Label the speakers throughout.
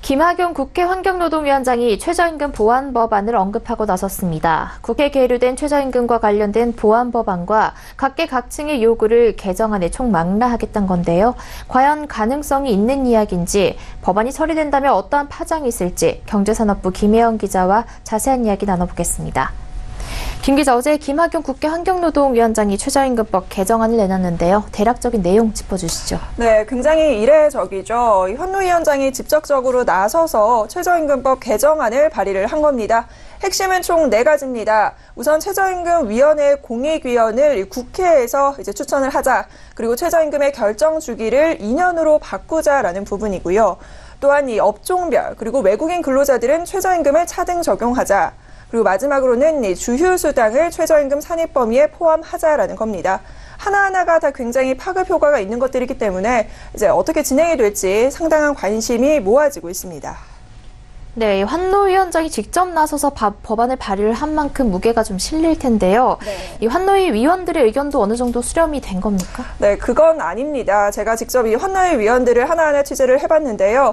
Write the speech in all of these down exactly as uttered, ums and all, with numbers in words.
Speaker 1: 김학용 국회 환경노동위원장이 최저임금 보완 법안을 언급하고 나섰습니다. 국회에 계류된 최저임금과 관련된 보완 법안과 각계각층의 요구를 개정안에 총망라하겠다는 건데요. 과연 가능성이 있는 이야기인지, 법안이 처리된다면 어떠한 파장이 있을지 경제산업부 김혜영 기자와 자세한 이야기 나눠보겠습니다. 김 기자, 어제 김학용 국회 환경노동위원장이 최저임금법 개정안을 내놨는데요. 대략적인 내용 짚어주시죠.
Speaker 2: 네, 굉장히 이례적이죠. 환노 위원장이 직접적으로 나서서 최저임금법 개정안을 발의를 한 겁니다. 핵심은 총 네 가지입니다. 우선 최저임금위원회 공익위원을 국회에서 이제 추천을 하자. 그리고 최저임금의 결정 주기를 이 년으로 바꾸자라는 부분이고요. 또한 이 업종별 그리고 외국인 근로자들은 최저임금을 차등 적용하자. 그리고 마지막으로는 주휴수당을 최저임금 산입 범위에 포함하자라는 겁니다. 하나하나가 다 굉장히 파급 효과가 있는 것들이기 때문에 이제 어떻게 진행이 될지 상당한 관심이 모아지고 있습니다.
Speaker 1: 네, 환노 위원장이 직접 나서서 법안을 발의를 한 만큼 무게가 좀 실릴 텐데요. 네. 이 환노위 위원들의 의견도 어느 정도 수렴이 된 겁니까?
Speaker 2: 네, 그건 아닙니다. 제가 직접 이 환노위 위원들을 하나하나 취재를 해봤는데요.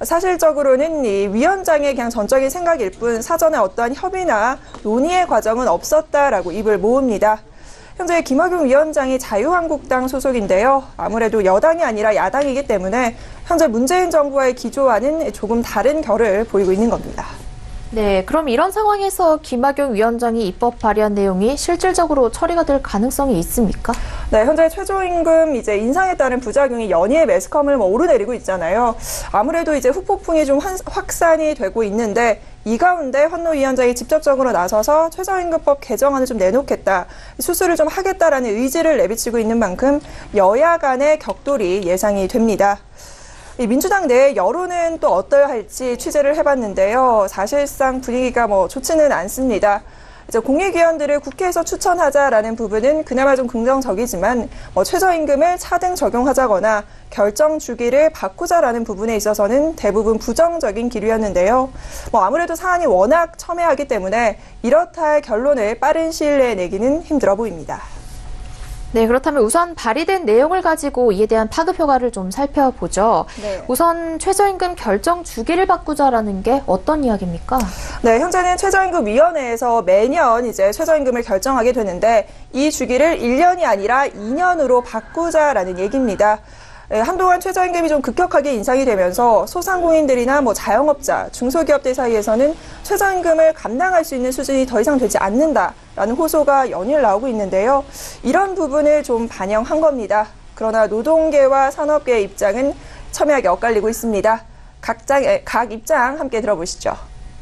Speaker 2: 사실적으로는 이 위원장의 그냥 전적인 생각일 뿐 사전에 어떠한 협의나 논의의 과정은 없었다라고 입을 모읍니다. 현재 김학용 위원장이 자유한국당 소속인데요. 아무래도 여당이 아니라 야당이기 때문에 현재 문재인 정부와의 기조와는 조금 다른 결을 보이고 있는 겁니다.
Speaker 1: 네, 그럼 이런 상황에서 김학용 위원장이 입법 발의한 내용이 실질적으로 처리가 될 가능성이 있습니까?
Speaker 2: 네, 현재 최저임금 이제 인상에 따른 부작용이 연이에 매스컴을 뭐 오르내리고 있잖아요. 아무래도 이제 후폭풍이 좀 확산이 되고 있는데 이 가운데 환노 위원장이 직접적으로 나서서 최저임금법 개정안을 좀 내놓겠다, 수술을 좀 하겠다라는 의지를 내비치고 있는 만큼 여야 간의 격돌이 예상이 됩니다. 이 민주당 내 여론은 또 어떠할지 취재를 해봤는데요. 사실상 분위기가 뭐 좋지는 않습니다. 이제 공익위원들을 국회에서 추천하자라는 부분은 그나마 좀 긍정적이지만 뭐 최저임금을 차등 적용하자거나 결정 주기를 바꾸자라는 부분에 있어서는 대부분 부정적인 기류였는데요. 뭐 아무래도 사안이 워낙 첨예하기 때문에 이렇다 할 결론을 빠른 시일 내에 내기는 힘들어 보입니다.
Speaker 1: 네, 그렇다면 우선 발의된 내용을 가지고 이에 대한 파급 효과를 좀 살펴보죠. 네. 우선 최저임금 결정 주기를 바꾸자라는 게 어떤 이야기입니까?
Speaker 2: 네, 현재는 최저임금위원회에서 매년 이제 최저임금을 결정하게 되는데 이 주기를 일 년이 아니라 이 년으로 바꾸자라는 얘기입니다. 한동안 최저임금이 좀 급격하게 인상이 되면서 소상공인들이나 뭐 자영업자, 중소기업들 사이에서는 최저임금을 감당할 수 있는 수준이 더 이상 되지 않는다라는 호소가 연일 나오고 있는데요. 이런 부분을 좀 반영한 겁니다. 그러나 노동계와 산업계의 입장은 첨예하게 엇갈리고 있습니다. 각장, 각 입장 함께 들어보시죠.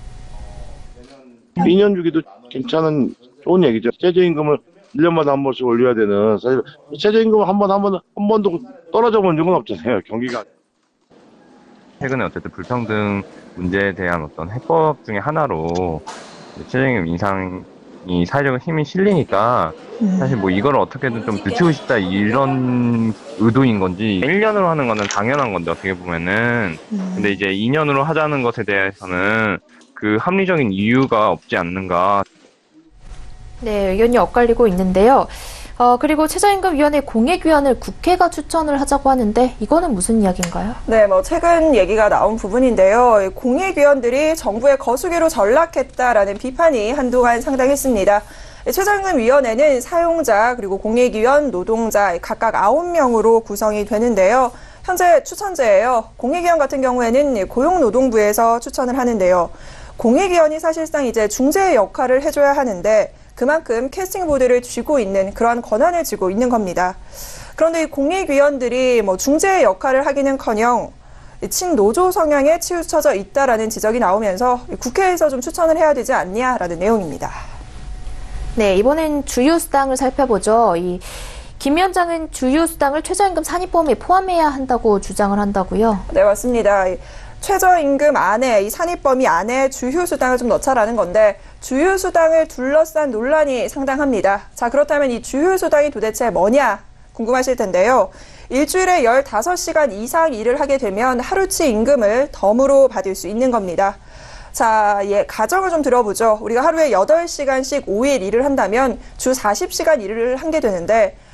Speaker 3: 이 년 주기도 괜찮은 좋은 얘기죠. 최저임금을 일 년마다 한 번씩 올려야 되는, 사실 최저임금 한 번, 한 번, 한 번도 떨어져 본 적은 없잖아요, 경기가.
Speaker 4: 최근에 어쨌든 불평등 문제에 대한 어떤 해법 중에 하나로 최저임금 인상이 사회적 힘이 실리니까 사실 뭐 이걸 어떻게든 좀 늦추고 싶다 이런 의도인 건지, 일 년으로 하는 거는 당연한 건데 어떻게 보면은, 근데 이제 이 년으로 하자는 것에 대해서는 그 합리적인 이유가 없지 않는가.
Speaker 1: 네, 의견이 엇갈리고 있는데요. 어, 그리고 최저임금위원회 공익위원을 국회가 추천을 하자고 하는데 이거는 무슨 이야기인가요?
Speaker 2: 네, 뭐 최근 얘기가 나온 부분인데요. 공익위원들이 정부의 거수기로 전락했다라는 비판이 한동안 상당했습니다. 최저임금위원회는 사용자 그리고 공익위원, 노동자 각각 아홉 명으로 구성이 되는데요. 현재 추천제예요. 공익위원 같은 경우에는 고용노동부에서 추천을 하는데요. 공익위원이 사실상 이제 중재 역할을 해줘야 하는데 그만큼 캐스팅 보드를 쥐고 있는, 그러한 권한을 쥐고 있는 겁니다. 그런데 이 공익위원들이 뭐 중재 역할을 하기는커녕 친노조 성향에 치우쳐져 있다라는 지적이 나오면서 국회에서 좀 추천을 해야 되지 않냐라는 내용입니다.
Speaker 1: 네, 이번엔 주휴수당을 살펴보죠. 이 김 위원장은 주휴수당을 최저임금 산입범위에 포함해야 한다고 주장을 한다고요?
Speaker 2: 네, 맞습니다. 최저임금 안에, 이 산입범위 안에 주휴수당을 좀 넣자라는 건데, 주휴수당을 둘러싼 논란이 상당합니다. 자, 그렇다면 이 주휴수당이 도대체 뭐냐 궁금하실 텐데요. 일주일에 열다섯 시간 이상 일을 하게 되면 하루치 임금을 덤으로 받을 수 있는 겁니다. 자, 예, 가정을 좀 들어보죠. 우리가 하루에 여덟 시간씩 오 일 일을 한다면 주 사십 시간 일을 하게 되는데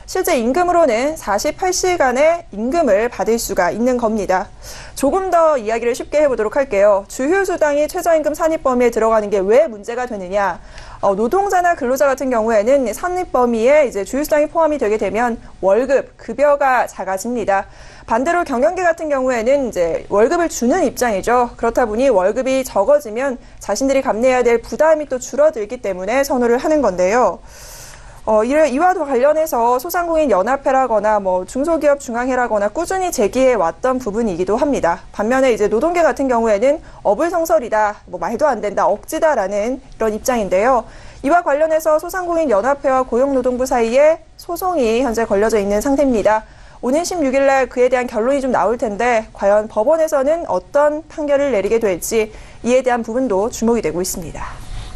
Speaker 2: 실제 임금으로는 사십팔 시간의 임금을 받을 수가 있는 겁니다. 조금 더 이야기를 쉽게 해보도록 할게요. 주휴수당이 최저임금 산입 범위에 들어가는 게 왜 문제가 되느냐? 어, 노동자나 근로자 같은 경우에는 산입 범위에 이제 주휴수당이 포함이 되게 되면 월급, 급여가 작아집니다. 반대로 경영계 같은 경우에는 이제 월급을 주는 입장이죠. 그렇다 보니 월급이 적어지면 자신들이 감내해야 될 부담이 또 줄어들기 때문에 선호를 하는 건데요. 어, 이와 관련해서 소상공인 연합회라거나 뭐 중소기업 중앙회라거나 꾸준히 제기해 왔던 부분이기도 합니다. 반면에 이제 노동계 같은 경우에는 어불성설이다, 뭐 말도 안 된다, 억지다라는 이런 입장인데요. 이와 관련해서 소상공인 연합회와 고용노동부 사이에 소송이 현재 걸려져 있는 상태입니다. 오는 십육 일 날 그에 대한 결론이 좀 나올 텐데 과연 법원에서는 어떤 판결을 내리게 될지 이에 대한 부분도 주목이 되고 있습니다.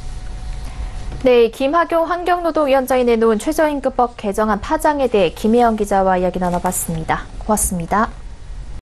Speaker 1: 네, 김학용 환경노동위원장이 내놓은 최저임금법 개정안 파장에 대해 김혜영 기자와 이야기 나눠봤습니다. 고맙습니다.